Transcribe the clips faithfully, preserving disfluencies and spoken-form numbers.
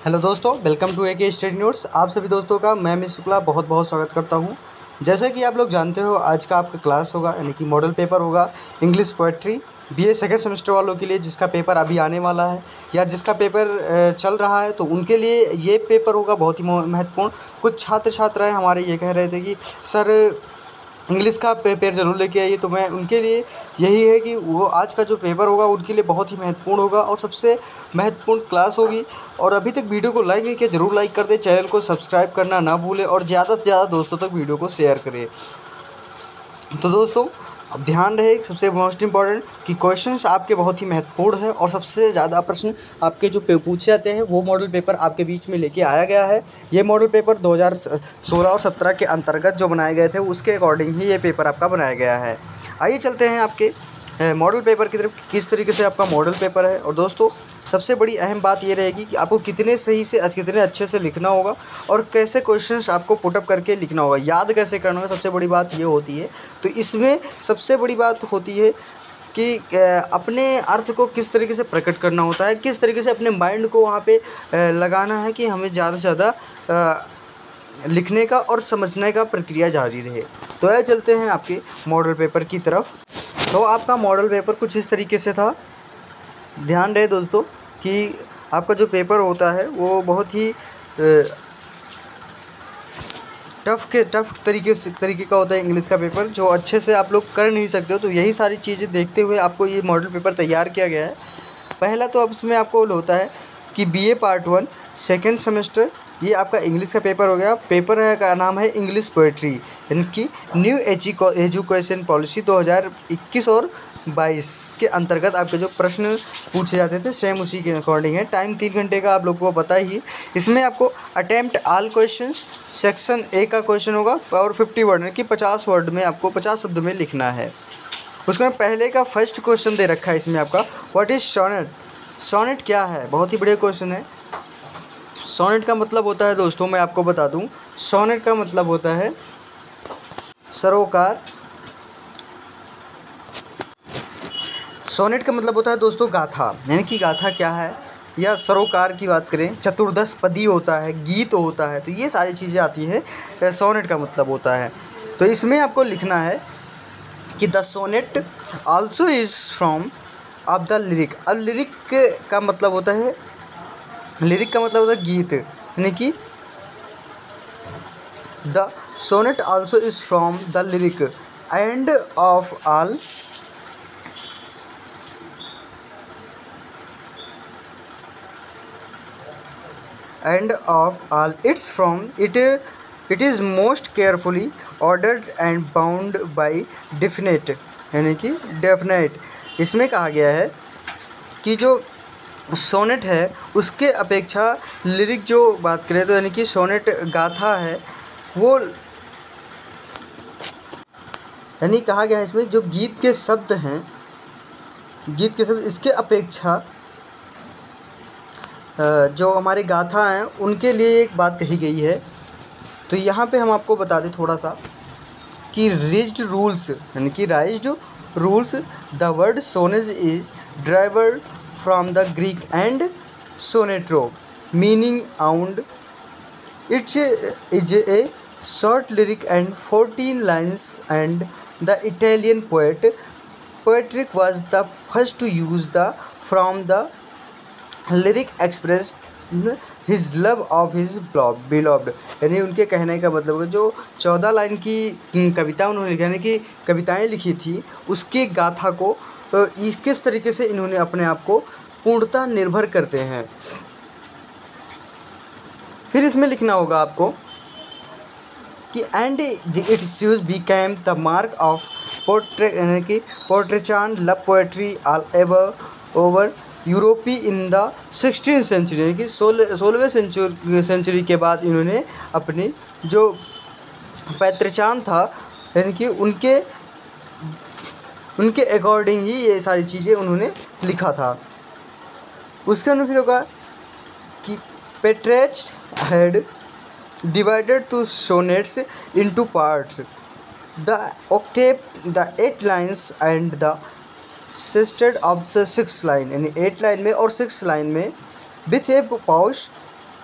Hello दोस्तों, welcome to ए के study notes. आप सभी दोस्तों का मैं मिस शुक्ला बहुत बहुत स्वागत करता हूं। जैसे कि आप लोग जानते हो, आज का आपका क्लास होगा यानी कि मॉडल पेपर होगा English poetry BA second semester वालों के लिए, जिसका पेपर अभी आने वाला है या जिसका पेपर चल रहा है, तो उनके लिए ये पेपर होगा बहुत ही महत्वपूर्ण। कुछ छात्र छात्राएँ हमारे ये कह रहे थे कि सर इंग्लिश का पेपर ज़रूर लेके आइए, तो मैं उनके लिए यही है कि वो आज का जो पेपर होगा उनके लिए बहुत ही महत्वपूर्ण होगा और सबसे महत्वपूर्ण क्लास होगी। और अभी तक वीडियो को लाइक नहीं किया, ज़रूर लाइक कर दें, चैनल को सब्सक्राइब करना ना भूलें और ज़्यादा से ज़्यादा दोस्तों तक वीडियो को शेयर करें। तो दोस्तों, अब ध्यान रहे सबसे मोस्ट इम्पॉर्टेंट कि क्वेश्चंस आपके बहुत ही महत्वपूर्ण है और सबसे ज़्यादा प्रश्न आपके जो पूछे जाते हैं वो मॉडल पेपर आपके बीच में लेके आया गया है। ये मॉडल पेपर दो हज़ार सोलह और सत्रह के अंतर्गत जो बनाए गए थे उसके अकॉर्डिंग ही ये पेपर आपका बनाया गया है। आइए चलते हैं आपके मॉडल पेपर की तरफ, किस तरीके से आपका मॉडल पेपर है। और दोस्तों, सबसे बड़ी अहम बात ये रहेगी कि आपको कितने सही से कितने अच्छे से लिखना होगा और कैसे क्वेश्चंस आपको पुटअप करके लिखना होगा, याद कैसे करना होगा। सबसे बड़ी बात ये होती है। तो इसमें सबसे बड़ी बात होती है कि अपने अर्थ को किस तरीके से प्रकट करना होता है, किस तरीके से अपने माइंड को वहाँ पे लगाना है कि हमें ज़्यादा से ज़्यादा लिखने का और समझने का प्रक्रिया जारी रहे। तो आइए चलते हैं आपके मॉडल पेपर की तरफ। तो आपका मॉडल पेपर कुछ इस तरीके से था। ध्यान रहे दोस्तों कि आपका जो पेपर होता है वो बहुत ही टफ़ के टफ़ तरीके से तरीके का होता है इंग्लिश का पेपर, जो अच्छे से आप लोग कर नहीं सकते हो। तो यही सारी चीज़ें देखते हुए आपको ये मॉडल पेपर तैयार किया गया है। पहला तो अब इसमें आपको होता है कि BA part one second semester, ये आपका इंग्लिश का पेपर हो गया। पेपर है का नाम है इंग्लिश पोएट्री, यानी कि न्यू एजुकेशन पॉलिसी दो हज़ार इक्कीस और बाईस के अंतर्गत आपके जो प्रश्न पूछे जाते थे सेम उसी के अकॉर्डिंग है। टाइम तीन घंटे का आप लोगों को पता ही। इसमें आपको attempt all questions section A का क्वेश्चन होगा और फिफ्टी वर्ड यानी कि पचास वर्ड में आपको पचास शब्द में लिखना है। उसमें पहले का फर्स्ट क्वेश्चन दे रखा है इसमें आपका, व्हाट इज़ सोनेट। सोनेट क्या है, बहुत ही बढ़िया क्वेश्चन है। सोनेट का मतलब होता है दोस्तों, मैं आपको बता दूं, सोनेट का मतलब होता है सरोकार। सोनेट का मतलब होता है दोस्तों गाथा, यानी कि गाथा क्या है, या सरोकार की बात करें चतुर्दश पदी होता है, गीत होता है, तो ये सारी चीज़ें आती हैं। सोनेट का मतलब होता है। तो इसमें आपको लिखना है कि the sonnet also is from of the lyric. अब लिरिक का मतलब होता है, लिरिक का मतलब होता है गीत, यानी कि the sonnet also is from the lyric and of all and of all its from it it is most carefully ordered and bound by definite, यानी कि डेफिनेट। इसमें कहा गया है कि जो सोनेट है उसके अपेक्षा लिरिक जो बात करें तो यानी कि सोनेट गाथा है वो, यानी कहा गया है इसमें जो गीत के शब्द हैं, गीत के शब्द इसके अपेक्षा जो हमारे गाथा हैं उनके लिए एक बात कही गई है। तो यहाँ पे हम आपको बता दें थोड़ा सा कि रिज्ड रूल्स, यानी कि raised rules, the word sonnet is driver from the Greek and sonetto meaning sound its is a short lyric and fourteen lines and the Italian poet Petrarch was the first to use the from the lyric express his love of his beloved, यानी उनके कहने का मतलब है जो चौदह line की कविता उन्होंने लिखी, यानी कि कविताएं लिखी थी, उसकी गाथा को किस तरीके से इन्होंने अपने आप को पूर्णतः निर्भर करते हैं। फिर इसमें लिखना होगा आपको कि and its use became the mark of Petrarch, यानी कि Petrarchan love poetry all ever over Europe in the sixteen century, यानी कि सोलह सोलहवें सेंचुरी सेंचुरी के बाद इन्होंने अपनी जो पैतृचान था, यानी कि उनके उनके अकॉर्डिंग ही ये सारी चीज़ें उन्होंने लिखा था। उसके अंदर फिर होगा कि Petrarch had divided two sonnets into parts, the octave the eight lines and the sestet of the six line, यानी एट लाइन में और सिक्स लाइन में विथ ए पाउच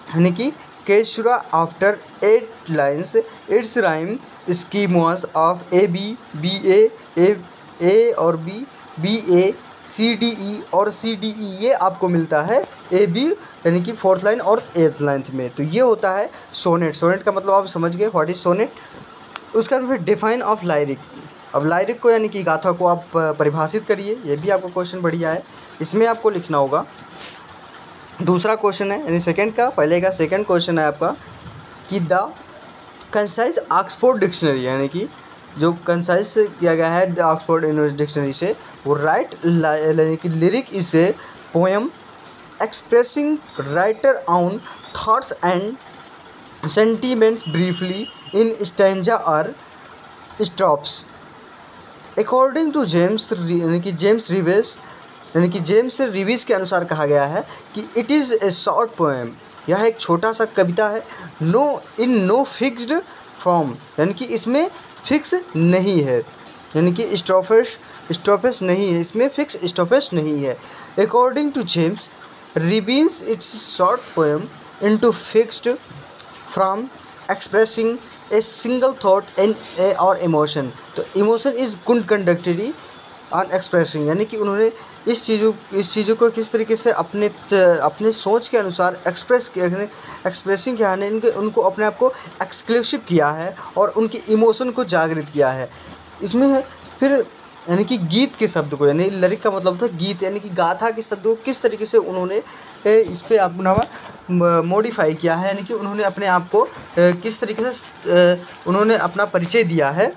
यानी कि caesura after eight lines its rhyme schemes of A B B A A A और B B A C D E और C D ई ये आपको मिलता है ए बी यानी कि फोर्थ लाइन और एट्थ लाइन्थ में। तो ये होता है सोनेट। सोनेट का मतलब आप समझ गए व्हाट इज सोनेट। उसका फिर डिफाइन ऑफ लाइरिक। अब लाइरिक को यानी कि गाथा को आप परिभाषित करिए, ये भी आपको क्वेश्चन बढ़िया है। इसमें आपको लिखना होगा, दूसरा क्वेश्चन है यानी सेकंड का, पहले का सेकंड क्वेश्चन है आपका कि द कंसाइज ऑक्सफोर्ड डिक्शनरी, यानी कि जो कंसाइज किया गया है ऑक्सफोर्ड यूनिवर्सिटी डिक्शनरी से, वो राइट यानी कि lyric is a poem expressing writer own thoughts and sentiment briefly in stanza और स्ट्रॉप्स। अकॉर्डिंग टू जेम्स यानी कि जेम्स रिवेस यानी कि जेम्स रिविस के अनुसार कहा गया है कि it is a short poem, यह एक छोटा सा कविता है। No in no fixed form, यानी कि इसमें फिक्स नहीं है, यानी कि स्टॉपेज स्टॉपेज नहीं है, इसमें फिक्स स्टॉपेज नहीं है। According to James Reeves it's short poem into fixed from expressing a single thought and a और इमोशन। तो emotion is good conductory on expressing, यानी कि उन्होंने इस चीज़ों इस चीज़ों को किस तरीके से अपने अपने सोच के अनुसार एक्सप्रेस किया, एक्सप्रेसिंग किया है, इनके उनको अपने आप को एक्सक्लूसिव किया है और उनके इमोशन को जागृत किया है। इसमें है फिर यानी कि गीत के शब्द को, यानी लिरिक का मतलब था गीत, यानी कि गाथा के शब्द को किस तरीके से उन्होंने इस पर अपना मॉडिफाई किया है, यानी कि उन्होंने अपने आप को किस तरीके से उन्होंने अपना परिचय दिया है।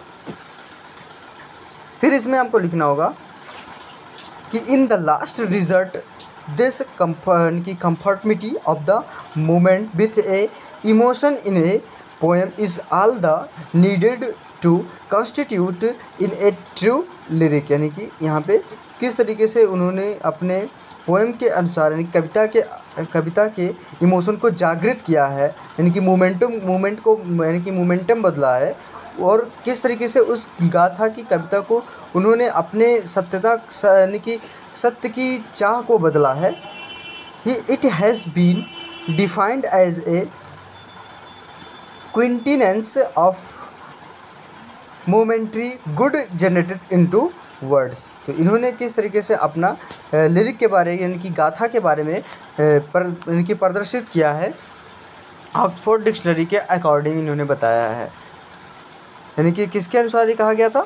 फिर इसमें आपको लिखना होगा कि in the last result this की conformity of the moment with a emotion in a poem is all the needed to constitute in a true lyric, यानी कि यहाँ पे किस तरीके से उन्होंने अपने पोएम के अनुसार यानी कविता के कविता के इमोशन को जागृत किया है, यानी कि मोमेंटम मोमेंट को यानी कि मोमेंटम बदला है, और किस तरीके से उस गाथा की कविता को उन्होंने अपने सत्यता यानी कि सत्य की चाह को बदला है। It has been defined as a quintessence of momentary good generated into words. तो इन्होंने किस तरीके से अपना लिरिक के बारे यानी कि गाथा के बारे में पर यानी कि प्रदर्शित किया है, ऑक्सफोर्ड डिक्शनरी के अकॉर्डिंग इन्होंने बताया है। यानी कि किसके अनुसार ये कहा गया था,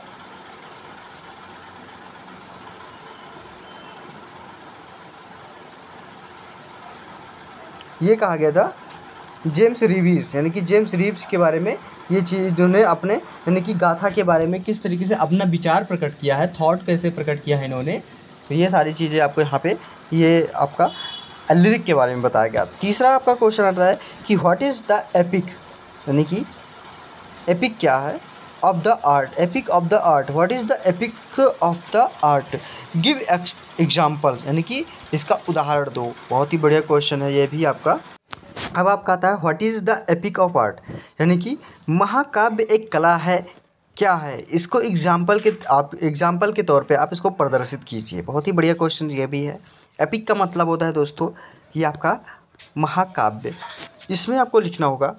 ये कहा गया था जेम्स रिवीस, यानी कि जेम्स रीव्स के बारे में ये चीज़ इन्होंने अपने यानी कि गाथा के बारे में किस तरीके से अपना विचार प्रकट किया है, थॉट कैसे प्रकट किया है इन्होंने। तो ये सारी चीज़ें आपको यहाँ पे ये आपका लिरिक के बारे में बताया गया। तीसरा आपका क्वेश्चन आता है कि व्हाट इज़ द एपिक, यानी कि एपिक क्या है, of the art, epic of the art, what is the epic of the art, give examples, यानी कि इसका उदाहरण दो। बहुत ही बढ़िया क्वेश्चन है ये भी आपका। अब आपका आता है what is the epic of art, यानी कि महाकाव्य एक कला है क्या है, इसको एग्जाम्पल के आप एग्जाम्पल के तौर पे आप इसको प्रदर्शित कीजिए। बहुत ही बढ़िया क्वेश्चन ये भी है। एपिक का मतलब होता है दोस्तों ये आपका महाकाव्य। इसमें आपको लिखना होगा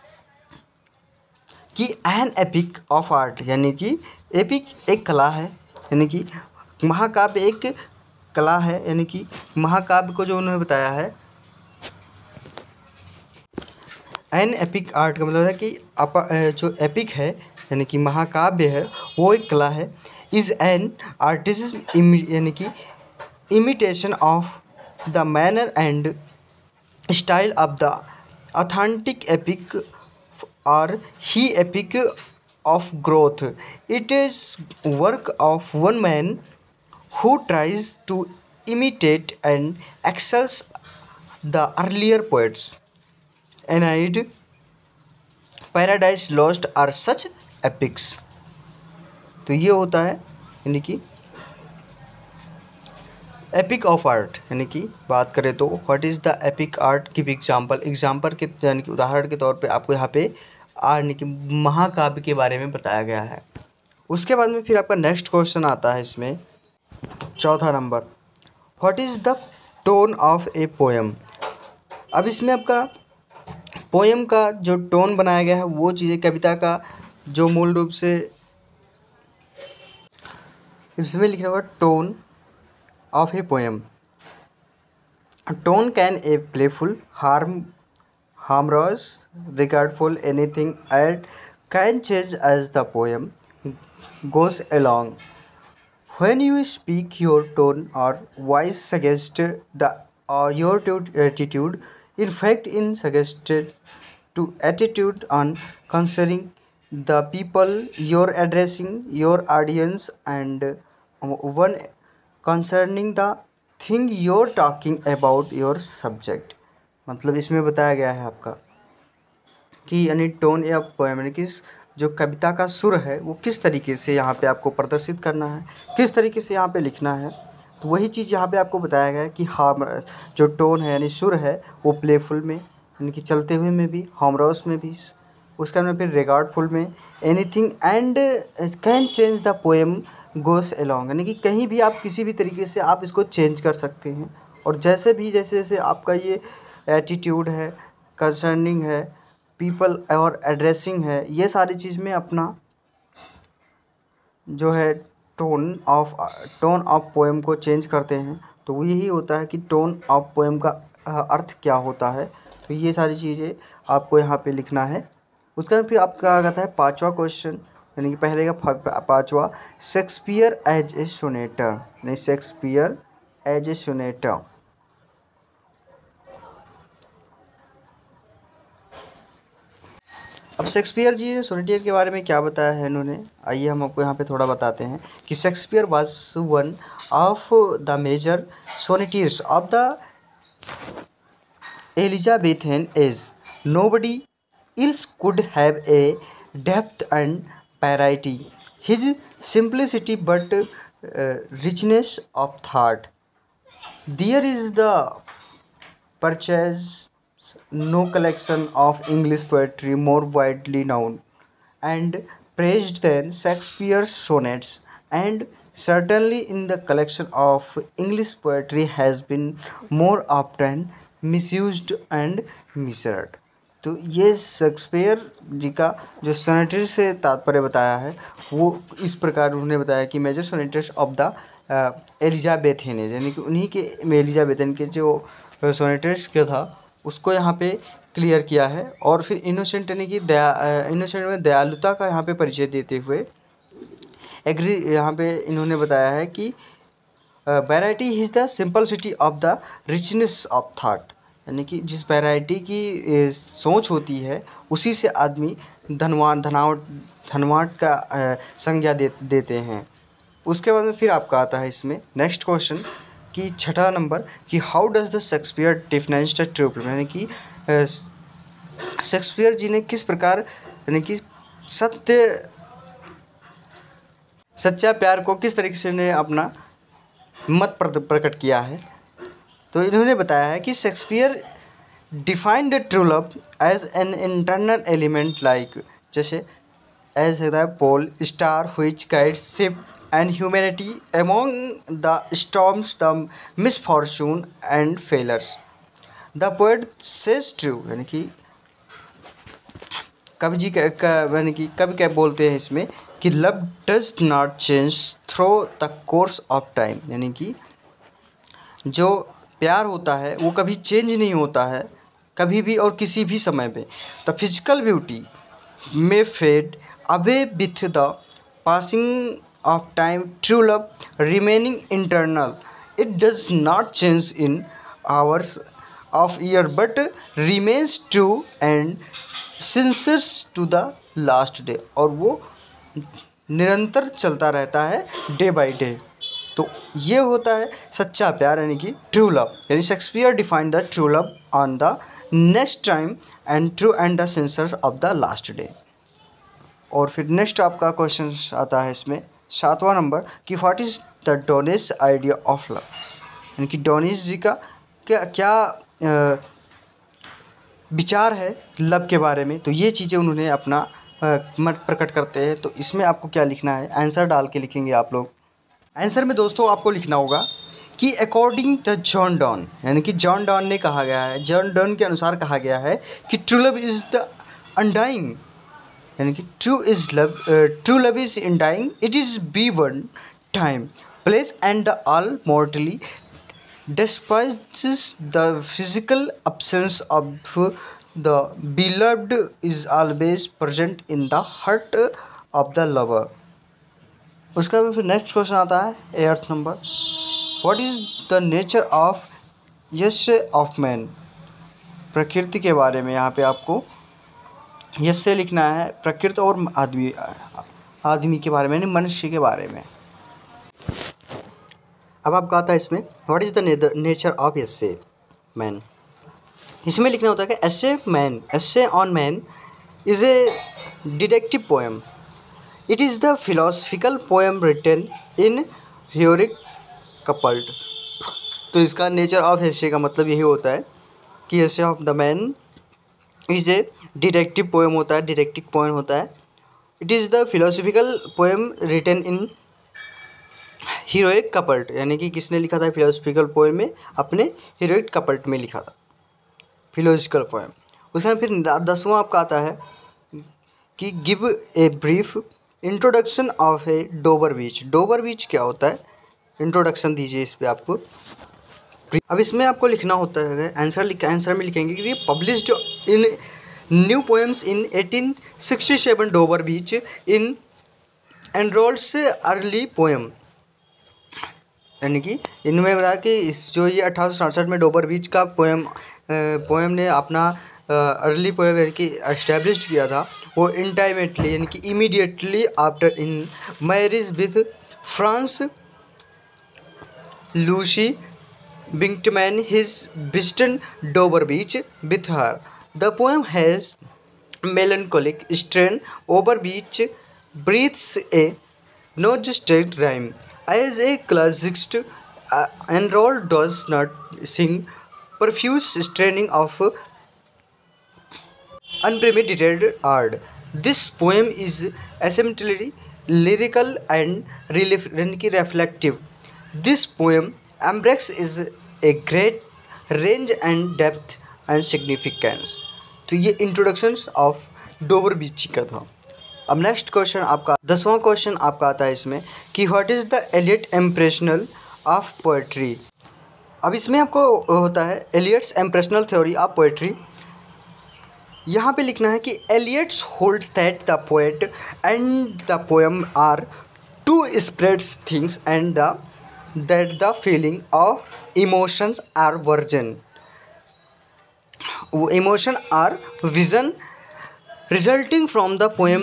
कि एन एपिक ऑफ आर्ट, यानी कि एपिक एक कला है, यानी कि महाकाव्य एक कला है, यानी कि महाकाव्य को जो उन्होंने बताया है एन एपिक आर्ट का मतलब है कि आप जो एपिक है यानी कि महाकाव्य है वो एक कला है। इज़ एन आर्टिज्म यानी कि imitation of the manner and style of the authentic epic और ही epic of growth. It is work of one man who tries to imitate and excels the earlier poets. Aeneid, Paradise Lost are such epics. तो ये होता है यानी कि epic of art, यानी कि बात करें तो what is the epic art की एग्जाम्पल, एग्जाम्पल के यानी कि उदाहरण के तौर पे आपको यहाँ पे यानी कि महाकाव्य के बारे में बताया गया है। उसके बाद में फिर आपका नेक्स्ट क्वेश्चन आता है इसमें चौथा number, what is the tone of a poem. अब इसमें आपका पोएम का जो टोन बनाया गया है वो चीज़ें कविता का जो मूल रूप से इसमें लिखा हुआ tone of a poem. Tone can a playful harm harmless regardful anything and can change as the poem goes along. When you speak, your tone or voice suggests the or your tu- attitude. In fact, in suggested to attitude on considering the people you're addressing, your audience, and uh, one concerning the thing you're talking about, your subject. मतलब इसमें बताया गया है आपका कि यानी tone या poem यानी कि जो कविता का सुर है वो किस तरीके से यहाँ पे आपको प्रदर्शित करना है, किस तरीके से यहाँ पे लिखना है। तो वही चीज़ यहाँ पे आपको बताया गया है कि हाँ जो टोन है यानी सुर है वो प्लेफुल में यानी कि चलते हुए में भी, हॉमरस में भी, उसका में फिर रिगार्डफुल में, anything and can change the poem goes along यानी कि कहीं भी आप किसी भी तरीके से आप इसको चेंज कर सकते हैं। और जैसे भी जैसे जैसे आपका ये एटीट्यूड है, कंसर्निंग है, पीपल और एड्रेसिंग है, ये सारी चीज़ में अपना जो है tone of tone of poem को चेंज करते हैं। तो वो यही होता है कि टोन ऑफ पोएम का अर्थ क्या होता है। तो ये सारी चीज़ें आपको यहाँ पे लिखना है। उसका फिर आपका कहता है पांचवा क्वेश्चन यानी कि पहले का पांचवा, शेक्सपियर एज ए सोनेटर यानी शेक्सपियर एज ए सोनेटर। अब शेक्सपियर जी ने सोनेटियर के बारे में क्या बताया है इन्होंने, आइए हम आपको यहाँ पे थोड़ा बताते हैं कि Shakespeare was one of the major sonneteers of the Elizabethan age. Nobody else could have a depth and variety. His simplicity but uh, richness of thought. There is the purchase no collection of English poetry more widely known and praised than Shakespeare's sonnets, and certainly in the collection of English poetry has been more often misused and misread. तो ये Shakespeare जी का जो सोनेटर से तात्पर्य बताया है वो इस प्रकार उन्होंने बताया कि major sonneteers of the Elizabethan यानी कि उन्हीं के एलिजाबेथन के जो सोनेटर्स का था उसको यहाँ पे क्लियर किया है। और फिर इनोसेंट यानी कि दया इनोसेंट में दयालुता का यहाँ पे परिचय देते हुए एग्री यहाँ पे इन्होंने बताया है कि variety is the simplicity of the richness of thought यानी कि जिस वैरायटी की सोच होती है उसी से आदमी धनवान धनावट धनवाट का संज्ञा दे देते हैं। उसके बाद में फिर आपका आता है इसमें नेक्स्ट क्वेश्चन कि छठा नंबर कि how does the Shakespeare define the true love यानी कि शेक्सपियर जी ने किस प्रकार यानी कि सत्य सच्चा प्यार को किस तरीके से ने अपना मत प्रकट किया है। तो इन्होंने बताया है कि Shakespeare defined the true love as an internal element like जैसे as the pole star which guides ship and humanity among the storms the misfortune and failures. The poet says true यानी कि कवि जी यानी कि कवि क्या बोलते हैं इसमें कि love does not change through the course of time यानी कि जो प्यार होता है वो कभी चेंज नहीं होता है कभी भी और किसी भी समय पे। The physical beauty may fade away with the passing of time, true love remaining internal, it does not change in hours of year but remains true and sincere to the last day. और वो निरंतर चलता रहता है day by day. तो ये होता है सच्चा प्यार यानी कि ट्रू लव यानी Shakespeare defined the true love on the next time and true and the sincere of the last day. और फिर नेक्स्ट आपका क्वेश्चन आता है इसमें सातवां नंबर कि what is the Donne's idea of love यानी कि डोनिस जी का क्या क्या आ, विचार है लव के बारे में। तो ये चीज़ें उन्होंने अपना मत प्रकट करते हैं। तो इसमें आपको क्या लिखना है, आंसर डाल के लिखेंगे आप लोग। आंसर में दोस्तों आपको लिखना होगा कि अकॉर्डिंग द जॉन डॉन, यानी कि जॉन डॉन ने कहा गया है, जॉन डॉन के अनुसार कहा गया है कि true love is the undying, यानी कि true is love, true love is undying, it is be one time place and the all mortally despises the physical absence of the beloved is always present in the heart of the lover। उसका फिर next question आता है eighth number, what is the nature of essay of man. प्रकृति के बारे में यहाँ पे आपको यश से लिखना है, प्रकृति और आदमी आदमी के बारे में, यानी मनुष्य के बारे में। अब आपका आता है इसमें what is the nature of essay man. इसमें लिखना होता है कि essay man, essay on man is a detective poem, it is the philosophical poem written in heroic couplet. तो इसका नेचर ऑफ एस्से का मतलब यही होता है कि essay of the man is a detective poem होता है, डिटेक्टिव पोएम होता है। It is the philosophical poem written in heroic couplet, यानी कि किसने लिखा था फिलोसफिकल पोएम में, अपने हीरोइक कपल्ट में लिखा था फिलोसफिकल पोएम। उसके बाद फिर दसवां आपका आता है कि give a brief introduction of a Dover Beach. Dover Beach क्या होता है, इंट्रोडक्शन दीजिए इस पर आपको। अब इसमें आपको लिखना होता है, आंसर लिख आंसर में लिखेंगे कि published in New Poems in eighteen sixty seven Dover Beach in Arnold's early poem, यानी कि इनमें बताया कि इस जो ये अठारह सौ सड़सठ में डोबर बीच का पोएम पोएम ने अपना अर्ली पोएम यानी कि एस्टेब्लिश किया था, वो इंटाइमेटली यानी कि immediately after in marriage with Frances Lucy बिंगटमैन his visited Dover Beach with her. The poem has melancholic strain over beach breathes a non-distinct rhyme as a classicist uh, enrolled does not sing profuse straining of unpremeditated art. This poem is essentially lyrical and reflective. This poem embraces a great range and depth and significance. तो ये introductions of डोबर बीच का था। अब next question आपका दसवां question आपका आता है इसमें कि what is the Eliot impressional of poetry. अब इसमें आपको होता है Eliot's impressional theory of poetry. यहाँ पे लिखना है कि Eliot's holds that the poet and the poem are two spreads things and the that the feeling of emotions are version emotion or vision resulting from the poem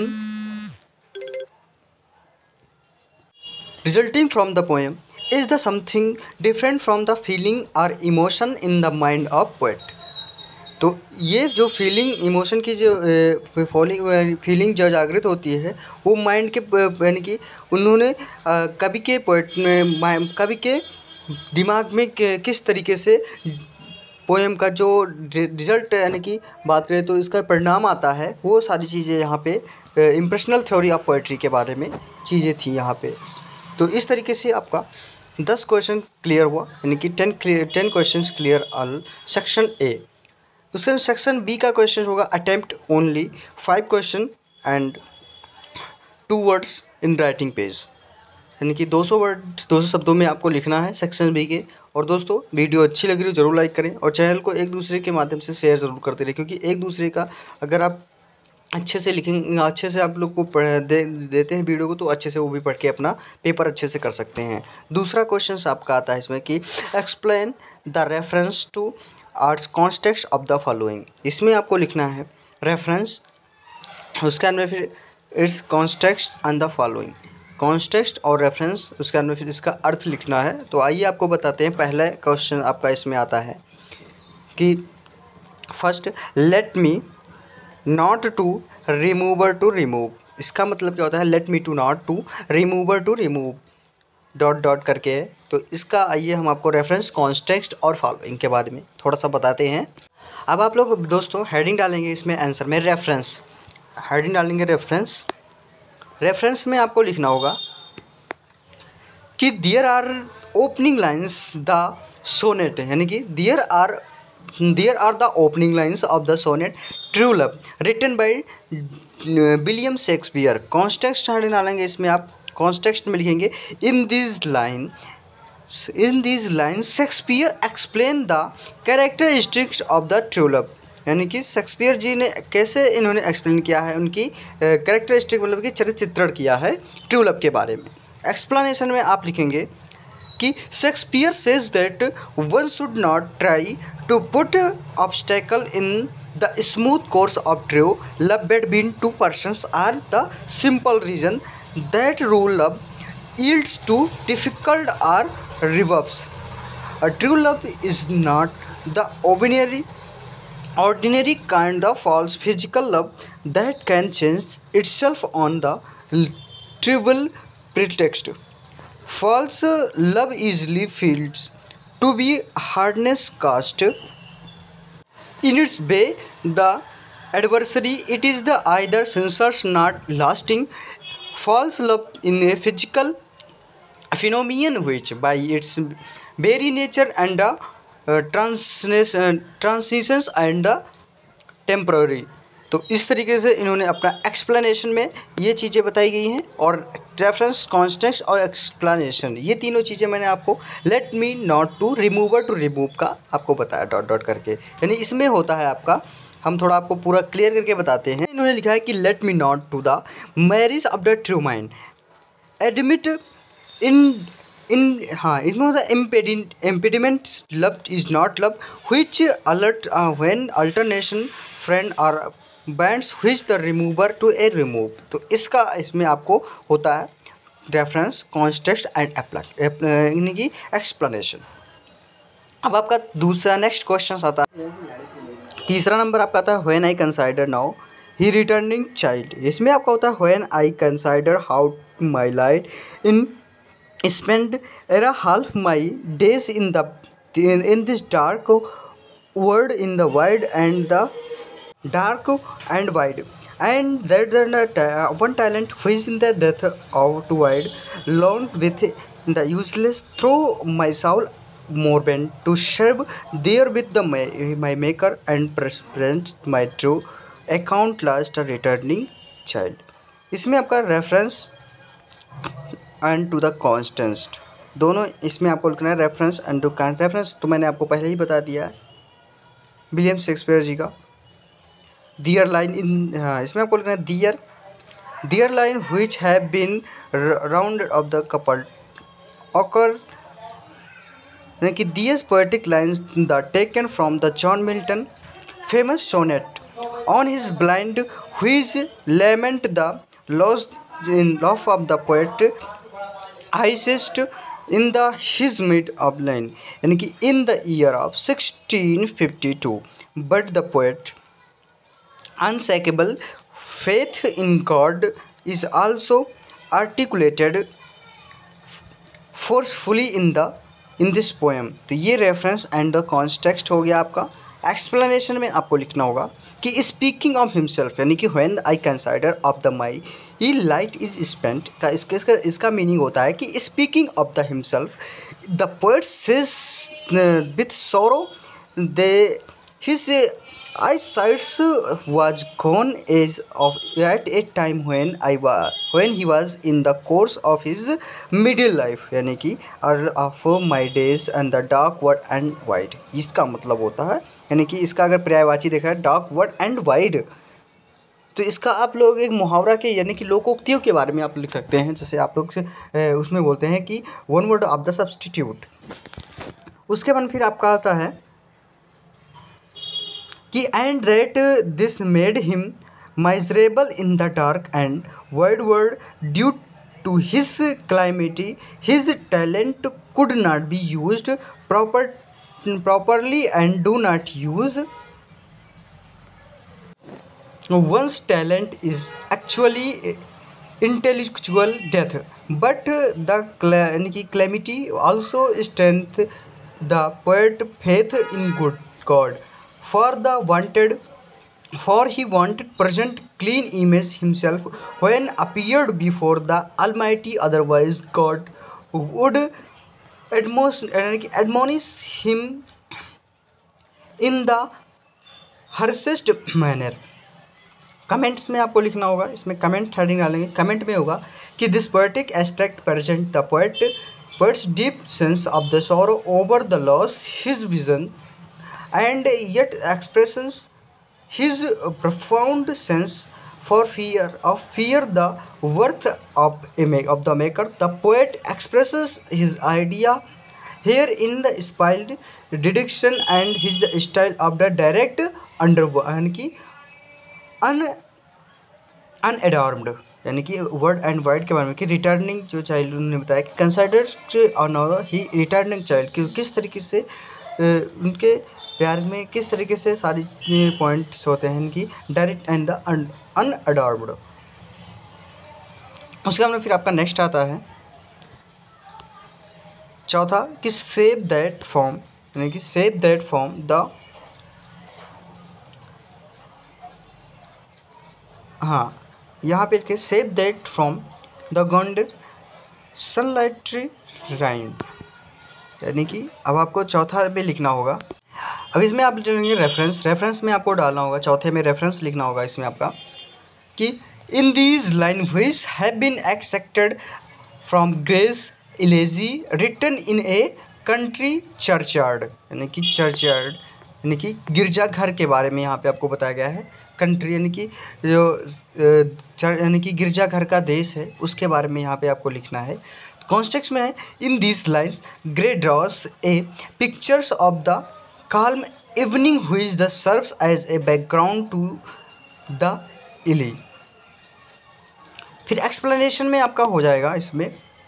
resulting from the poem is the something different from the feeling or emotion in the mind of poet। तो ये जो feeling emotion की जो falling feeling जो जागृत होती है वो माइंड के यानी कि उन्होंने कवि के पोएट कवि के दिमाग में किस तरीके से पोएम का जो रिजल्ट यानी कि बात करें तो इसका परिणाम आता है, वो सारी चीज़ें यहाँ पे इम्प्रेशनल थ्योरी ऑफ पोएट्री के बारे में चीज़ें थी यहाँ पे। तो इस तरीके से आपका दस क्वेश्चन क्लियर हुआ, यानी कि ten clear ten questions clear all section A. उसके बाद सेक्शन बी का क्वेश्चन होगा attempt only five question and two words in writing page, यानी कि दो सौ वर्ड्स दो सौ शब्दों में आपको लिखना है सेक्शन बी के। और दोस्तों वीडियो अच्छी लग रही हो जरूर लाइक करें और चैनल को एक दूसरे के माध्यम से शेयर ज़रूर करते रहें, क्योंकि एक दूसरे का अगर आप अच्छे से लिखेंगे, अच्छे से आप लोग को पढ़ दे, देते हैं वीडियो को, तो अच्छे से वो भी पढ़ के अपना पेपर अच्छे से कर सकते हैं। दूसरा क्वेश्चन आपका आता है इसमें कि explain the reference to arts context of the following. इसमें आपको लिखना है रेफरेंस, उसके अंदर फिर it's context and the following, context और रेफरेंस, उसके अंदर फिर इसका अर्थ लिखना है। तो आइए आपको बताते हैं। पहला क्वेश्चन आपका इसमें आता है कि first let me not to remover to remove. इसका मतलब क्या होता है, let me to not to remover to remove dot dot करके। तो इसका आइए हम आपको रेफरेंस कॉन्टेक्स्ट और फॉलोइंग के बारे में थोड़ा सा बताते हैं। अब आप लोग दोस्तों हेडिंग डालेंगे इसमें आंसर में रेफरेंस, हेडिंग डालेंगे रेफरेंस। रेफरेंस में आपको लिखना होगा कि there are opening lines the sonnet, यानी कि there are there are the opening lines of the sonnet true love written by William Shakespeare. Context डालेंगे इसमें, आप कॉन्टेक्स्ट में लिखेंगे in this line in this lines Shakespeare explain the characteristics of the true love, यानी कि Shakespeare जी ने कैसे इन्होंने एक्सप्लेन किया है, उनकी कैरेक्टरिस्टिक मतलब कि चरित्र चित्रण किया है ट्रू लव के बारे में। एक्सप्लेनेशन में आप लिखेंगे कि Shakespeare says that one should not try to put obstacle in the smooth course of true love between two persons are the simple reason that true love yields to difficult or reverse. A true love is not the ordinary ordinary kind of false physical love that can change itself on the trivial pretext. False love easily feels to be hardness cast in its way the adversary. It is the either sincere not lasting. False love in a physical phenomenon which by its very nature and the uh, transitions transitions and the temporary। तो इस तरीके से इन्होंने अपना explanation में ये चीज़ें बताई गई हैं, और रेफरेंस, कॉन्टेक्स्ट और एक्सप्लेनेशन ये तीनों चीज़ें मैंने आपको let me not to remover to remove का आपको बताया डॉट डॉट करके, यानी इसमें होता है आपका, हम थोड़ा आपको पूरा क्लियर करके बताते हैं। इन्होंने लिखा है कि let me not to the marriage of the true mind admit in in हाँ इसमें होता है impediment love is not love which alert when alternation friend और bends which the remover to a remove. तो इसका इसमें आपको होता है रेफरेंस, कॉन्टेक्स्ट एंड यानी कि एक्सप्लेनेशन। अब आपका दूसरा नेक्स्ट क्वेश्चन आता है, तीसरा नंबर आपका आता है when I consider now he returning child. इसमें आपका होता है when I consider how my light in spend ere half my days in the in this dark world in the wide and the dark and wide and that the one talent which in the death of to wide long with the useless throw my soul more bent to serve there with the my, my maker and present my true account last a returning child। इसमें आपका reference and to the constant दोनों इसमें आपको लिखना है, reference and to reference तो मैंने आपको पहले ही बता दिया है विलियम शेक्सपियर जी का। दियर लाइन इन हाँ इसमें आपको लिखना है there there line which have been round of the couple occur, यानी कि there's poetic lines the taken from the John Milton famous sonnet on his blind which lament the loss in laugh of the poet highest in the his mid of line, यानी कि in the year of sixteen fifty two but the poet unshakable faith in God is also articulated forcefully in the in this poem। तो ये reference and the context हो गया आपका। Explanation में आपको लिखना होगा कि स्पीकिंग ऑफ हिमसेल्फ, यानी कि when I consider of the my ई लाइट इज स्पेंट का इसका इसका इसका मीनिंग होता है कि speaking of the himself the poet says with sorrow they his eyesight was gone as of at a time when I was when he was in the course of his middle life, यानी कि of my days and the dark word and wide। इसका मतलब होता है, यानी कि इसका अगर पर्यायवाची देखा है डार्क वर्ड एंड वाइड, तो इसका आप लोग एक मुहावरा के यानी कि लोकोक्तियों के बारे में आप लिख सकते हैं। जैसे आप लोग से उसमें बोलते हैं कि one word of the substitute. उसके बाद फिर आपका आता है कि and that this made him miserable in the dark and wide world due to his calamity. His talent could not be used proper properly and do not use one's talent is actually intellectual death, but the calamity also strength the poet faith in good God for the wanted for he wanted present clean image himself when appeared before the Almighty, otherwise God would एडमोस यानी कि admonish him in the harshest manner. Comments में आपको लिखना होगा, इसमें comment heading डालेंगे। Comment में होगा कि this poetic extract present the poet poet's deep sense of the sorrow over the loss his vision and yet expressions his profound sense for fear of fear the worth of a ma- of the maker. The poet expresses his idea here in the spelled deduction and his the style of the direct under यानी कि अन अनएडॉर्म्ड यानी कि word and wide के बारे में कि returning जो child उन्होंने बताया कि considered on he returning child कि किस तरीके से अ, उनके प्यार में किस तरीके से सारी पॉइंट्स होते हैं इनकी डायरेक्ट एंड द अनअडॉर्म्ड। उसके बाद में फिर आपका नेक्स्ट आता है चौथा कि सेव दैट फॉर्म यानी कि सेव दैट फॉर्म द हाँ यहाँ पे लिखे save that from the golden sunlight rain यानी कि अब आपको चौथा पे लिखना होगा। अब इसमें आप लिखेंगे रेफरेंस। रेफरेंस में आपको डालना होगा, चौथे में रेफरेंस लिखना होगा इसमें आपका कि in these line which have been extracted from Gray's elegy written in a country churchyard यानी कि चर्चयार्ड यानी कि गिरजाघर के बारे में यहाँ पे आपको बताया गया है। कंट्री यानी कि जो यानी कि गिरजाघर का देश है उसके बारे में यहाँ पे आपको लिखना है। कॉन्टेक्स्ट में है in these lines Gray draws a pictures of the calm evening which the serves as a background to the इली। फिर एक्सप्लेनेशन में आपका हो जाएगा इसमें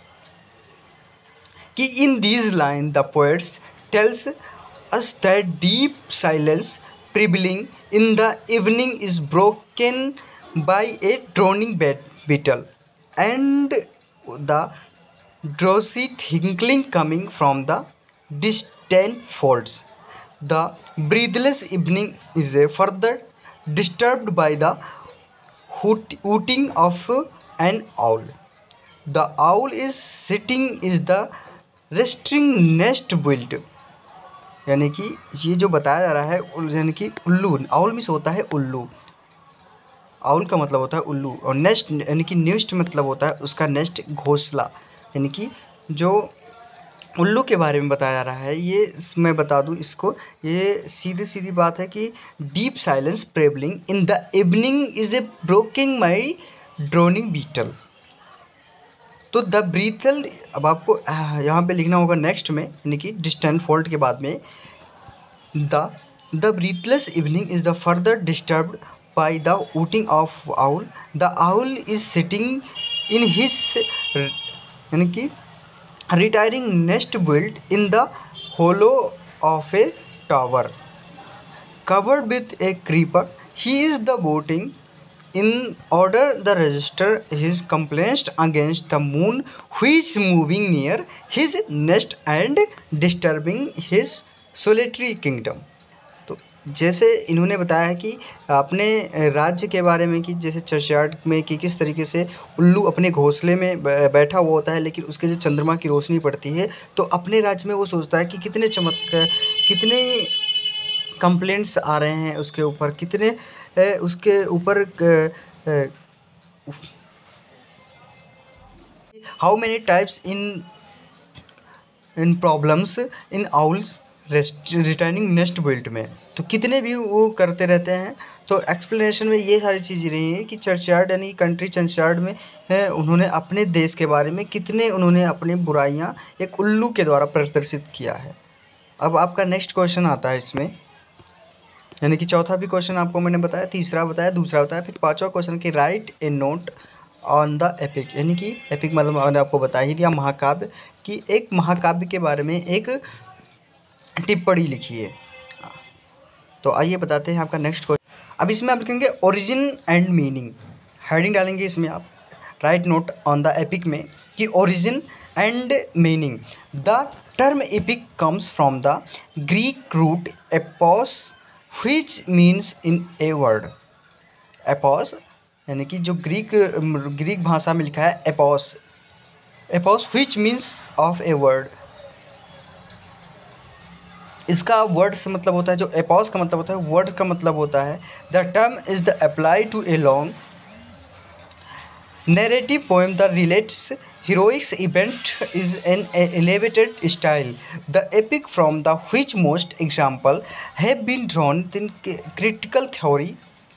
कि in these line the poets tells us that deep silence prevailing in the evening is broken by a droning beetle and the drowsy tinkling coming from the distant folds. The breathless evening is further disturbed by the hoot, hooting of an owl. The owl is sitting is the resting nest built यानी कि ये जो बताया जा रहा है यानी कि उल्लू, आउल मीन्स होता है उल्लू, आउल का मतलब होता है उल्लू और नेस्ट यानी कि नेस्ट मतलब होता है उसका नेस्ट घोंसला यानी कि जो उल्लू के बारे में बताया जा रहा है। ये मैं बता दूं इसको, ये सीधी सीधी बात है कि deep silence prevailing in the evening is a broken my droning beetle. तो द ब्रीथल अब आपको यहाँ पे लिखना होगा नेक्स्ट में यानी कि डिस्टेंट फोल्ड के बाद में the the breathless evening is the further disturbed by the hooting of owl. The owl is sitting in his यानी कि retiring nest built in the hollow of a tower covered with a creeper. He is the voting in order the register his complaints against the moon which moving near his nest and disturbing his solitary kingdom. तो जैसे इन्होंने बताया है कि अपने राज्य के बारे में कि जैसे चर्चयार्ड में कि किस तरीके से उल्लू अपने घोंसले में बैठा हुआ होता है लेकिन उसके जो चंद्रमा की रोशनी पड़ती है तो अपने राज्य में वो सोचता है कि कितने चमत्कार कितने कंप्लेंट्स आ रहे हैं उसके ऊपर, कितने उसके ऊपर how many types in in problems in owls returning nest built में, तो कितने भी वो करते रहते हैं। तो एक्सप्लेनेशन में ये सारी चीज़ें रही हैं कि चर्चयार्ड यानी कंट्री चर्चयार्ड में है उन्होंने अपने देश के बारे में कितने उन्होंने अपनी बुराइयां एक उल्लू के द्वारा प्रदर्शित किया है। अब आपका नेक्स्ट क्वेश्चन आता है इसमें यानी कि चौथा भी क्वेश्चन आपको मैंने बताया, तीसरा बताया, दूसरा बताया, फिर पाँचवा क्वेश्चन कि write a note on the epic यानी कि एपिक मतलब मैंने आपको बता ही दिया महाकाव्य कि एक महाकाव्य के बारे में एक टिप्पणी लिखी है। तो आइए बताते हैं आपका नेक्स्ट क्वेश्चन। अब इसमें आप लिखेंगे ओरिजिन एंड मीनिंग, हेडिंग डालेंगे इसमें आप write note on the epic में कि origin and meaning. The term epic comes from the Greek root epos which means in a word. Epos यानी कि जो ग्रीक ग्रीक भाषा में लिखा है epos epos which means of a word, इसका वर्ड से मतलब होता है, जो एपोस का मतलब होता है वर्ड का मतलब होता है the term is the apply to a long narrative poem that relates heroic event is an elevated style. The epic from the which most example have been drawn in critical theory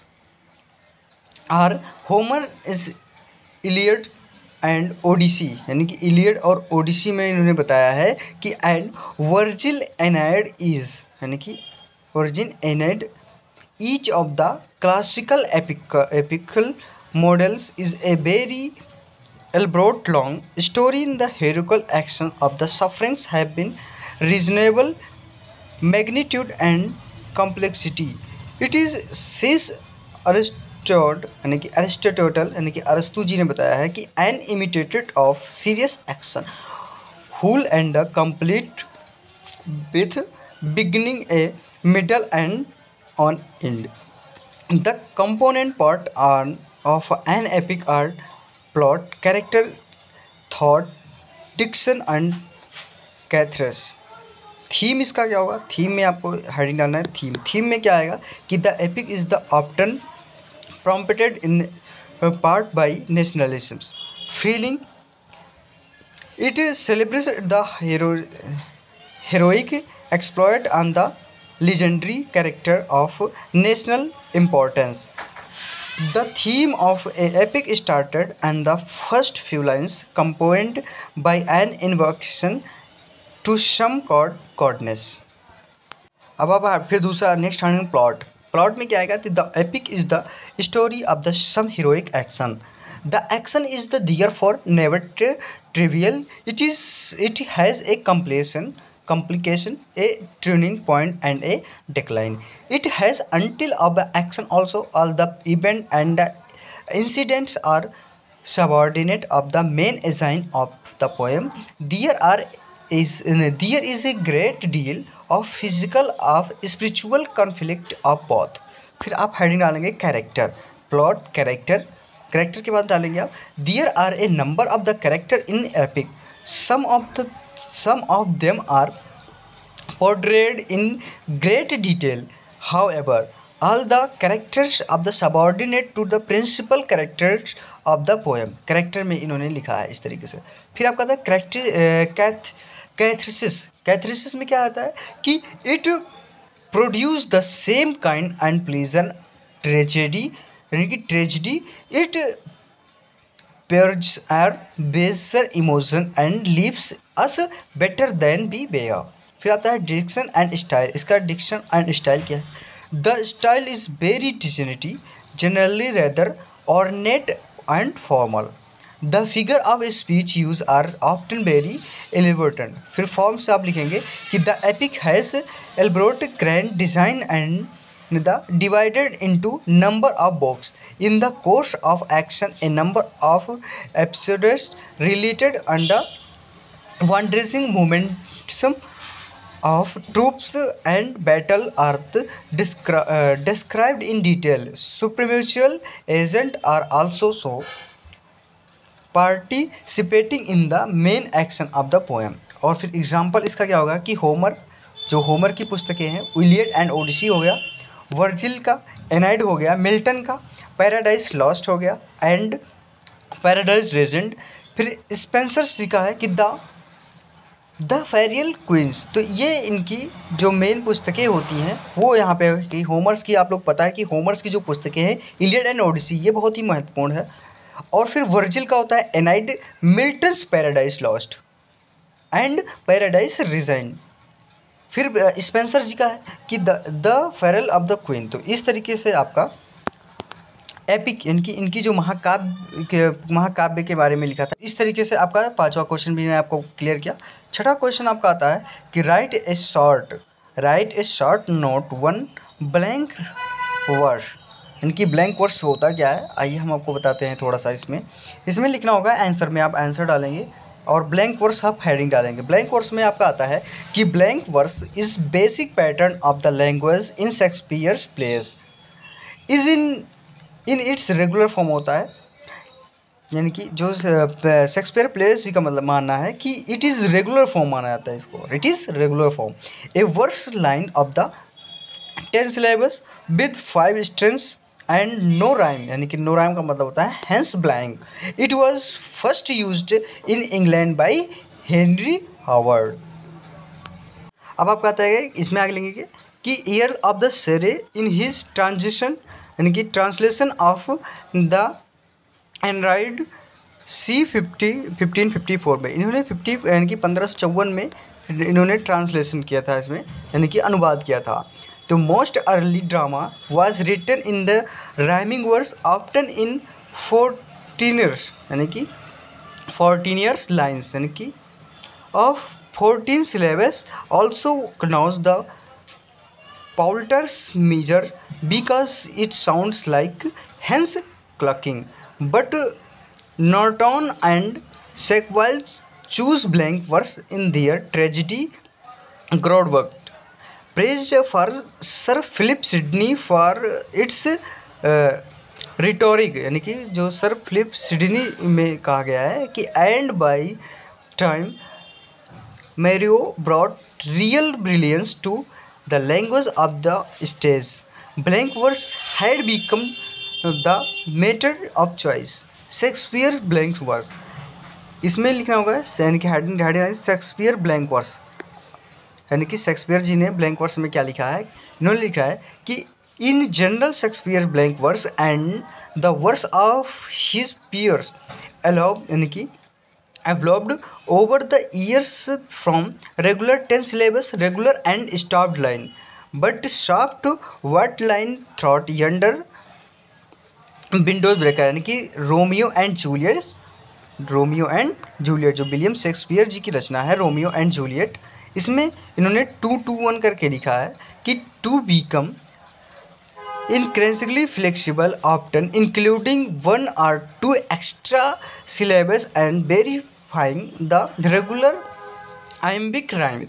are Homer is Iliad and Odyssey, यानी कि Iliad और ओडिसी में इन्होंने बताया है कि and Virgil एनाइड is, यानी कि Virgil Aeneid each of the classical epic epical models is a very elaborate long story in the heroical action of the sufferings have been reasonable magnitude and complexity. It is says Aristotle यानी कि Aristotle यानी कि अरस्तु जी ने बताया है कि an imitated of serious action whole and the complete with beginning a middle and on end. The component part are of an epic art plot, character, thought, diction and catharsis. Theme इसका क्या होगा, theme में आपको heading डालना है theme. Theme में क्या आएगा कि the epic is the often prompted in part by nationalism feeling, it is celebrate the hero heroic exploit on the legendary character of national importance. The theme of an epic started and the first few lines accompanied by an invocation to some god goddess. अब अब फिर दूसरा next heading plot. Plot में क्या आएगा, the epic is the story of the some heroic action, the action is the therefore never trivial, it is it has a complication complication, a turning point and a decline. It has until of the action also all the event and the incidents are subordinate of the main design of the poem. There are is there is a great deal of physical of spiritual conflict of both. फिर आप heading डालेंगे character, plot, character, character के बाद डालेंगे आप there are a number of the character in epic, some of the some of them are portrayed in great detail, however all the characters of the subordinate to the principal characters of the poem. Character में इन्होंने लिखा है इस तरीके से। फिर आपका था कैरेक्टर कैथ कैथरिसिस। कैथरिसिस में क्या आता है कि it produce the same kind and pleasure tragedy, यानी कि tragedy it purges our baser emotion and leaves us better than we were. फिर आता है डिक्शन एंड स्टाइल। इसका डिक्शन एंड स्टाइल क्या है, the style is very dignity generally rather ornate and formal, the figure of speech use are often very elaborated. फिर form से आप लिखेंगे कि the epic has elaborate grand design and the divided into number of books. In the course of action a number of episodes related under wandering momentum of troops and battle are descri uh, described in detail. Supernatural agents are also so participating in the main action of the poem. और फिर example इसका क्या होगा कि Homer, जो Homer की पुस्तकें हैं, इलियड एंड ओडिसी हो गया, वर्जिल का एनाइड हो गया, मिल्टन का पैराडाइज लॉस्ट हो गया एंड पैराडाइज रेजेंट। फिर स्पेंसर जी का है कि द द फेरियल क्वींस। तो ये इनकी जो मेन पुस्तकें होती हैं वो यहाँ पे कि होमर्स की, आप लोग पता है कि होमर्स की जो पुस्तकें हैं इलियड एंड ओडिसी, ये बहुत ही महत्वपूर्ण है। और फिर वर्जिल का होता है Aeneid, Milton's Paradise Lost and Paradise Regained. फिर स्पेंसर जी का है कि the the Faerie of the Queen. तो इस तरीके से आपका एपिक इनकी इनकी जो महाकाव्य के महाकाव्य के बारे में लिखा था, इस तरीके से आपका पांचवा क्वेश्चन भी मैंने आपको क्लियर किया। छठा क्वेश्चन आपका आता है कि write a short write a short note on blank verse. इनकी ब्लैंक वर्स होता क्या है, आइए हम आपको बताते हैं थोड़ा सा। इसमें इसमें लिखना होगा आंसर में, आप आंसर डालेंगे और ब्लैंक वर्स आप हेडिंग डालेंगे। ब्लैंक वर्स में आपका आता है कि blank verse is basic pattern of the language in Shakespeare's plays is in in its regular form होता है यानी कि जो शेक्सपियर प्लेस का मतलब मानना है कि इट इज़ रेगुलर फॉर्म माना जाता है इसको, it is regular form. A verse line of the ten syllables with five stresses and no rhyme, यानी कि नो राइम का मतलब होता है hence blank. It was first used in England by Henry Howard. अब आप कहते हैं इसमें आगे लेंगे कि ईयर ऑफ द सेरे इन हिज ट्रांजिशन, यानी कि translation of the Aeneid c fifty fifteen fifty four में इन्होंने फिफ्टी यानी कि पंद्रह सौ चौवन में इन्होंने ट्रांसलेशन किया था इसमें, यानी कि अनुवाद किया था। तो most early drama was written in the rhyming verse often in fourteen years, यानी कि फोर्टीन ईयर्स लाइन्स, यानी कि of fourteen syllables, also known the Poulter's measure because it sounds like hens clucking. But Norton and Sackville choose blank verse in their tragedy Groundwork. Praised for Sir Philip Sidney for its uh, rhetoric, यानी कि जो sir Philip Sidney में कहा गया है कि and by time Mario brought real brilliance to the language of the stage. Blank verse had become the matter of choice. Shakespeare's blank verse, इसमें लिखना होगा यानी कि heading heading Shakespeare blank verse, यानी कि शेक्सपियर जी ने ब्लैंक वर्स में क्या लिखा है, इन्होंने लिखा है कि in general Shakespeare blank verse and the verse of his peers allow, यानी कि evolved over the years from regular ten syllables regular and stopped line but soft word line throughout yonder windows breaker, यानी कि Romeo and Juliet, Romeo and Juliet जो William Shakespeare ji की रचना है Romeo and Juliet, इसमें इन्होंने to to one करके लिखा है कि to become increasingly flexible often including one or two extra syllables and verifying the regular iambic rhyme.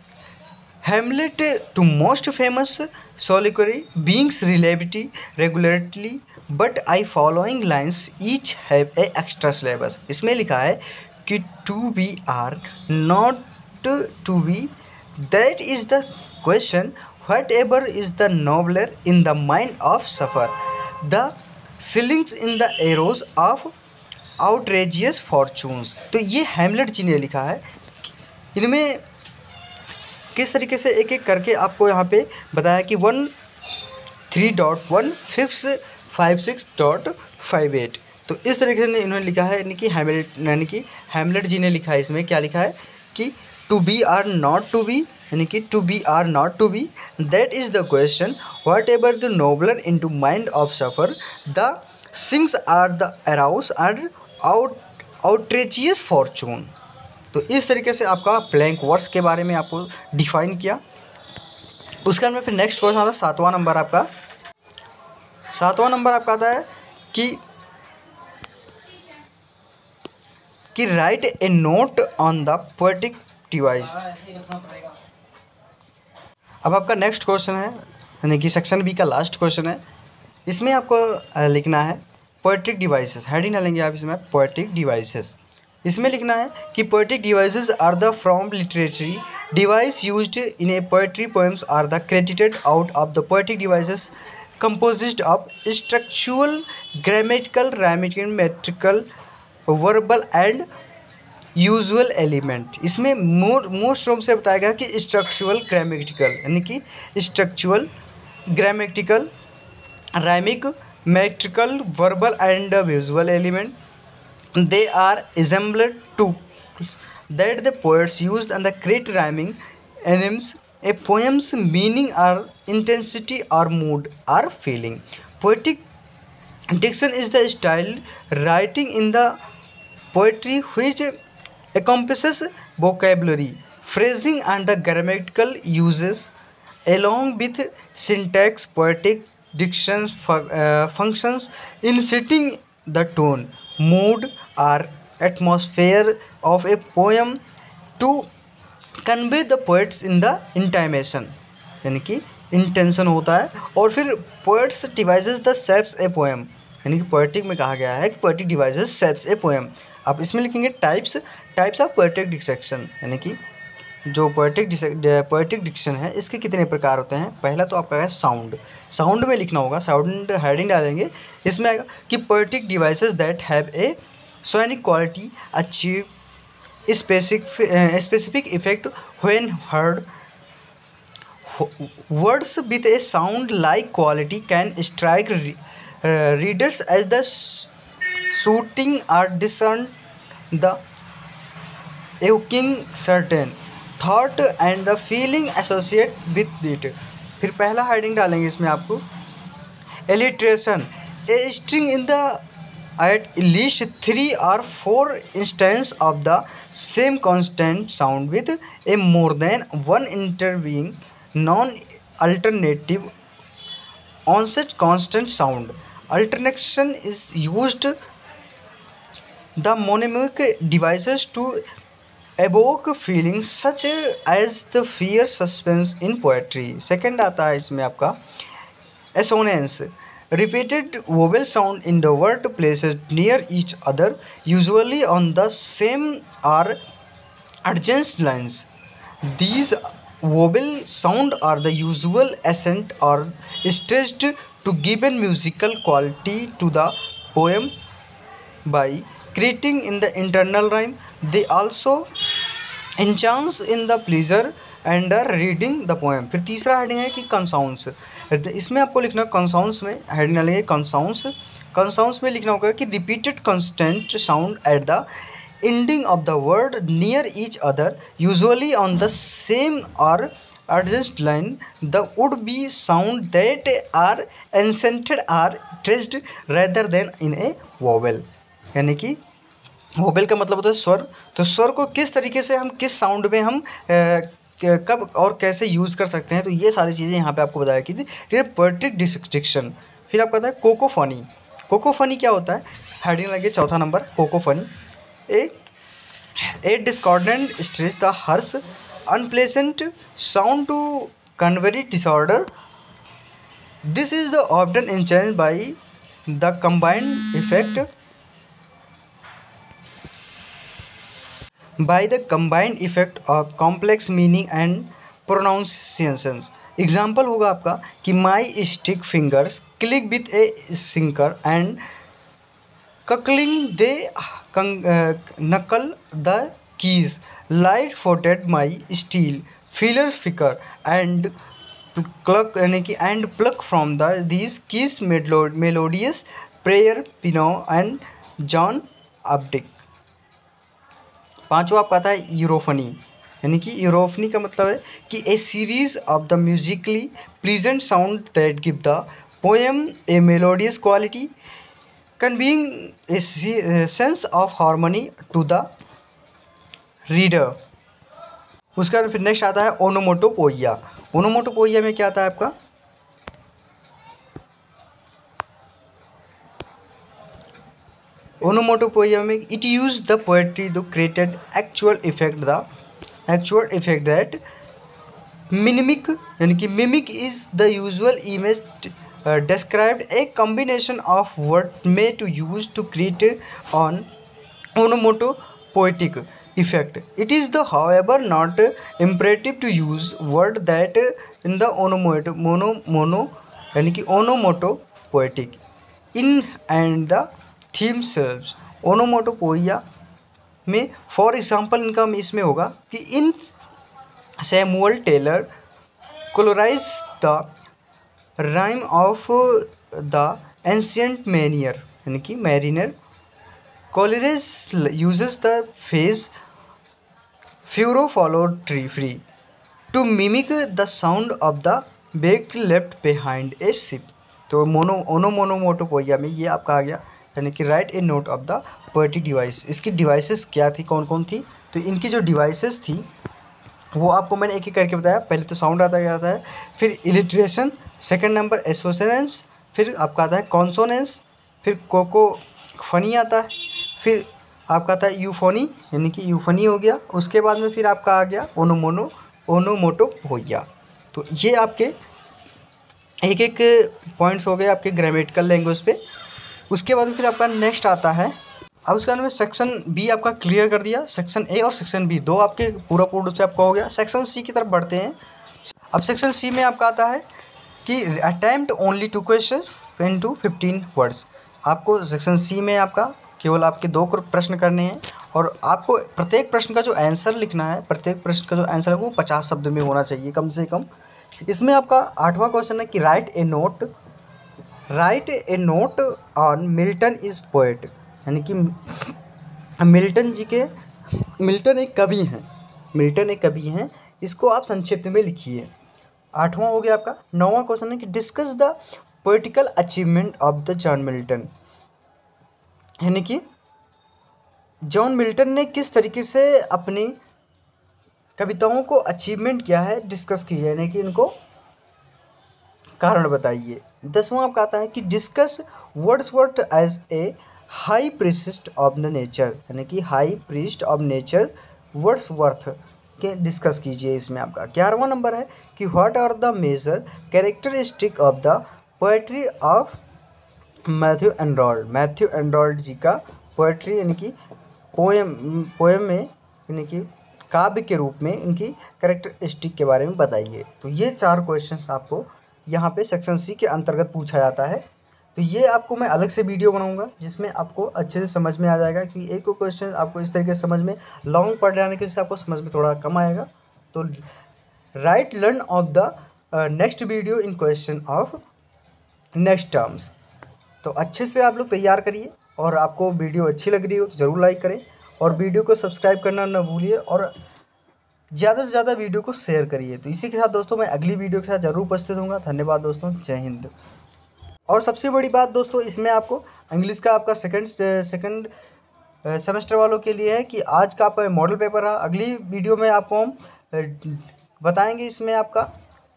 Hamlet to most famous soliloquy beings reliability regularly but I following lines each have a extra syllables. इसमें लिखा है कि to be are not to be, that is the question. Whatever is the nobler in the mind of suffer, the slings in the arrows of outrageous fortunes. तो ये Hamlet जी ने लिखा है। इनमें किस तरीके से एक एक करके आपको यहाँ पे बताया कि one three dot one fifth five six dot five eight, तो इस तरीके से इन्होंने लिखा है, यानी कि हैमलेट यानी कि हैमलेट जी ने लिखा है। इसमें क्या लिखा है कि to be or not to be, यानी कि to be or not to be, that is the question. What ever the nobler in to mind of suffer, the slings are the arrows and out outrageous fortune. तो इस तरीके से आपका blank verse के बारे में आपको डिफाइन किया। उसके बाद में फिर नेक्स्ट क्वेश्चन आता है सातवां नंबर आपका। सातवां नंबर आपका आता है कि कि write a note on the poetic device. अब आपका नेक्स्ट क्वेश्चन है, यानी कि सेक्शन बी का लास्ट क्वेश्चन है। इसमें आपको लिखना है पोएटिक डिवाइसेस, हेडिंग डालेंगे आप इसमें पोएटिक डिवाइसेस। इसमें लिखना है कि poetic devices are the from literary device used in a poetry poems are the created out of the poetic devices composed of structural grammatical rhythmical metrical verbal and usual element. इसमें more most room से बताया गया कि structural grammatical, यानी कि structural grammatical rhythmic metrical verbal and visual element, they are assembled to that the poets used and the create rhyming enigmas a poem's meaning or intensity or mood or feeling. Poetic diction is the style writing in the poetry which encompasses vocabulary, phrasing and the grammatical uses along with syntax. Poetic diction uh, functions in setting the tone, mood or atmosphere of a poem to convey the poets in the intimation, यानी कि intention होता है। और फिर poets devises the shapes a poem, यानी कि poetic में कहा गया है कि poetic devices shapes a poem. आप इसमें लिखेंगे types types of poetic diction, यानी कि जो पोएटिक पोएटिक डिक्शन है इसके कितने प्रकार होते हैं। पहला तो आपका है साउंड। साउंड में लिखना होगा, साउंड हेडिंग डालेंगे, इसमें आएगा कि poetic devices that have a sonic quality achieve specific specific effect when heard. Words with a sound like quality can strike readers as the soothing or discern the evoking certain thought and the feeling associate with it. फिर पहला heading डालेंगे इसमें आपको alliteration, a string in the at least three or four instances of the same constant sound with a more than one intervening non-alternative on such constant sound. Alternation is used the mnemonic devices to evoke feelings such as the fear, suspense in poetry. Second आता है इसमें आपका assonance, repeated vowel sound in the word places near each other, usually on the same or adjacent lines. These vowel sound are the usual accent or stretched to give a musical quality to the poem by creating in the internal rhyme. They also enhance in the pleasure and reading the poem. फिर तीसरा heading है कि कंसाउंड्स। इसमें आपको लिखना कंसाउंड्स में heading डालेंगे कंसाउंड्स। कंसाउंड्स में लिखना होगा कि repeated consonant sound at the ending of the word near each other, usually on the same और adjacent line. The would be sound that are accented or stressed rather than in a vowel। यानी कि vowel का मतलब होता है स्वर। तो स्वर को किस तरीके से हम किस साउंड में हम आ, कब और कैसे यूज़ कर सकते हैं, तो ये सारी चीज़ें यहाँ पे आपको बताया कि पोएटिक डिस्क्रिप्शन। फिर आपको आता है कोकोफनी। कोकोफनी क्या होता है, हेडिंग लगे चौथा number cacophony. A a discordant stress the harsh unpleasant sound to convey disorder. This is the often enhanced by the combined effect by the combined effect of complex meaning and pronunciations। Example होगा आपका कि my stick fingers click with a snicker and chuckling they knuckle the keys light footed my steel feeler flicker and cluck यानी कि and pluck from the these keys melodious prayer pinot and John Updike. पांचवा आपका आता है यूरोफनी। यानी कि यूरोफनी का मतलब है कि a series of the musically present sound that give the poem a melodious quality conveying a sense of harmony to the reader. उसके बाद फिर नेक्स्ट आता है ओनोमोटोपोइया। ओनोमोटोपोइया में क्या आता है आपका ओनोमोटोपोइया में it use the poetry the created actual effect the actual effect that mimic यानी कि mimic is the usual image described a combination of what may to use to create an onomatopoetic effect. It is the however not imperative to use word that in the onomato mono mono यानी कि onomatopoetic in and the theme selves। onomatopoeia में for example इनका इसमें होगा कि in Samuel Taylor Coleridge the rime of the ancient mariner यानी कि mariner Coleridge uses the phrase furrow follow tree free to mimic the sound of the wake left behind a ship. तो mono onomatopoeia में ये आपका आ गया यानी कि write a note of the poetic device. इसकी डिवाइसेस क्या थी, कौन कौन थी, तो इनकी जो डिवाइसेस थी वो आपको मैंने एक एक करके बताया। पहले तो साउंड आता जाता है, फिर इलिट्रेशन, सेकंड नंबर एसोसेंस, फिर आपका आता है कॉन्सोनेंस, फिर कोको फनी आता है, फिर आपका आता है यूफोनी यानी कि यूफनी हो गया। उसके बाद में फिर आपका आ गया ओनोमोनो ओनोमोटोपोइया। तो ये आपके एक एक पॉइंट्स हो गए आपके ग्रामेटिकल लैंग्वेज पे। उसके बाद फिर आपका नेक्स्ट आता है, अब उसके बाद में सेक्शन बी आपका क्लियर कर दिया। सेक्शन ए और सेक्शन बी दो आपके पूरा पूर्ण रूप से आपका हो गया। सेक्शन सी की तरफ बढ़ते हैं। अब सेक्शन सी में आपका आता है कि attempt only two question in two fifteen words. आपको सेक्शन सी में आपका केवल आपके दो प्रश्न करने हैं और आपको प्रत्येक प्रश्न का जो आंसर लिखना है, प्रत्येक प्रश्न का जो आंसर है वो पचास शब्द में होना चाहिए कम से कम। इसमें आपका आठवां क्वेश्चन है कि write a note write a note on Milton as poet, यानी कि मिल्टन जी के मिल्टन एक कवि हैं मिल्टन एक कवि हैं इसको आप संक्षिप्त में लिखिए। आठवां हो गया आपका। नौवां क्वेश्चन है कि discuss the political achievement of the John Milton, यानी कि जॉन मिल्टन ने किस तरीके से अपनी कविताओं को अचीवमेंट किया है, डिस्कस कीजिए, यानी कि इनको कारण बताइए। दसवां आपका आता है कि discuss Wordsworth as a high priest of the nature, यानी कि high priest of nature Wordsworth के डिस्कस कीजिए इसमें आपका। ग्यारहवां नंबर है कि what are the major characteristic of the poetry of Matthew Arnold. मैथ्यू एंड्रॉल्ड जी का पोएट्री यानी कि पोएम पोएम में यानी कि काव्य के रूप में इनकी कैरेक्टरिस्टिक के बारे में बताइए। तो ये चार क्वेश्चंस आपको यहाँ पे सेक्शन सी के अंतर्गत पूछा जाता है। तो ये आपको मैं अलग से वीडियो बनाऊंगा जिसमें आपको अच्छे से समझ में आ जाएगा कि एक क्वेश्चन आपको इस तरीके से समझ में लॉन्ग पढ़ जाने की वजह से आपको समझ में थोड़ा कम आएगा। तो write learn of the next video in question of next terms. तो अच्छे से आप लोग तैयार करिए और आपको वीडियो अच्छी लग रही हो तो ज़रूर लाइक करें और वीडियो को सब्सक्राइब करना ना भूलिए और ज़्यादा से ज़्यादा वीडियो को शेयर करिए। तो इसी के साथ दोस्तों मैं अगली वीडियो के साथ ज़रूर उपस्थित होऊंगा। धन्यवाद दोस्तों, जय हिंद। और सबसे बड़ी बात दोस्तों इसमें आपको इंग्लिश का आपका सेकंड सेकंड सेमेस्टर वालों के लिए है कि आज का आपका मॉडल पेपर रहा। अगली वीडियो में आपको हम बताएंगे इसमें आपका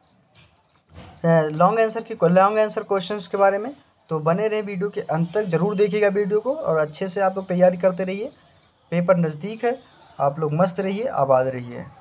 लॉन्ग आंसर की लॉन्ग आंसर क्वेश्चंस के बारे में। तो बने रहे वीडियो के अंत तक, ज़रूर देखिएगा वीडियो को और अच्छे से आप लोग तैयारी करते रहिए। पेपर नज़दीक है, आप लोग मस्त रहिए, आबाद रहिए।